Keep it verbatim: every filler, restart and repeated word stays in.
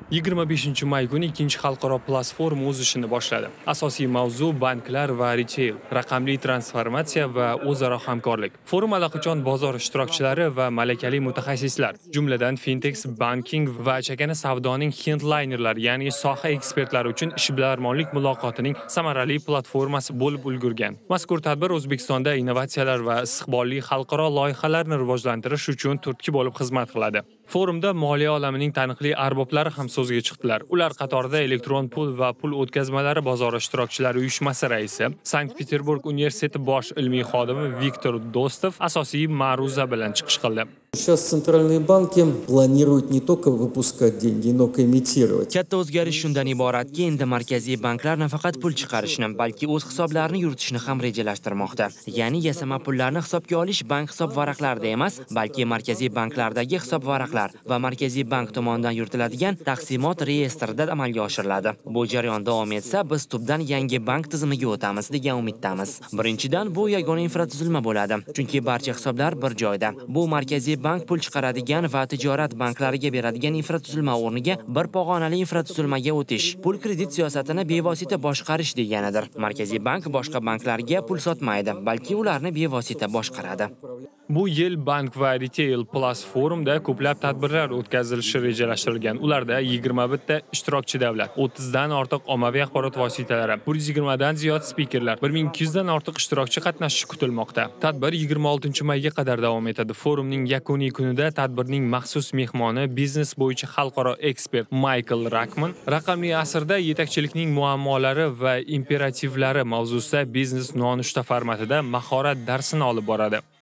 yigirma beshinchi may kuni ikkinchi xalqaro Plus forum o'z ishini boshladi. Asosiy mavzu banklar va retail, raqamli transformatsiya va o'zaro hamkorlik. Forum allaqachon bozor ishtirokchilari va malakali mutaxassislar, jumladan fintech, banking va chakana savdoning handlinerlar, ya'ni soha ekspertlari uchun ishbilarmonlik muloqotining samarali platformasi bo'lib ulgurgan. Mazkur tadbir O'zbekistonda innovatsiyalar va istiqbolli xalqaro loyihalarni rivojlantirish uchun turtki bo'lib xizmat qiladi. Forumda moliya olamining taniqli arboblari ham so'zga chiqdilar. Ular qatorida elektron pul va pul o'tkazmalari bozori ishtirokchilari uyushmasi raisi, Sankt-Peterburg universiteti bosh ilmiy xodimi Viktor Dostov asosiy ma'ruza bilan chiqish qildi. Сейчас центральные банки планируют не только выпускать деньги, но и имитировать. Katta o'zgarish shundan iboratki, endi markaziy banklar nafaqat pul chiqarishni, balki o'z hisoblarini yuritishni ham rejalashtirmoqda. Ya'ni yasama pullarni hisobga olish bank hisob varaqlarida emas, balki markaziy banklardagi hisob varaqlar va markaziy bank tomonidan yuritiladigan taqsimot reyestrida amalga oshiriladi. Bu jarayon davom etsa, biz tubdan yangi bank tizimiga o'tamiz degan umiddamiz. Birinchidan, bu yagona infratuzilma bo'ladi, chunki barcha hisoblar bir joyda. Bu markaziy bank pul chiqaradigan va tijorat banklariga beradigan infratuzilma o'rniga bir pog'onali infratuzilmaga o'tish, pul kredit siyosatini bevosita boshqarish deganidir. Markaziy bank boshqa banklarga pul sotmaydi, balki ularni bevosita boshqaradi. Bu yil bank va retail Plus forumda ko'plab tadbirlar o'tkazilishi rejalashtirilgan. Ularda yigirma bitta ishtirokchi davlat, o'ttizdan ortiq ommaviy axborot vositalari, bir yuz yigirmadan ziyod spikerlar, bir ming ikki yuzdan ortiq ishtirokchi qatnashishi kutilmoqda. Tadbir yigirma oltinchi mayga qadar davom etadi. Forumning yakuniy kunida tadbirning maxsus mehmoni biznes bo'yicha xalqaro ekspert Michael Rakman raqamli asrda yetakchilikning muammolari va imperativlari mavzusida biznes nonushta formatida mahorat darsini olib boradi.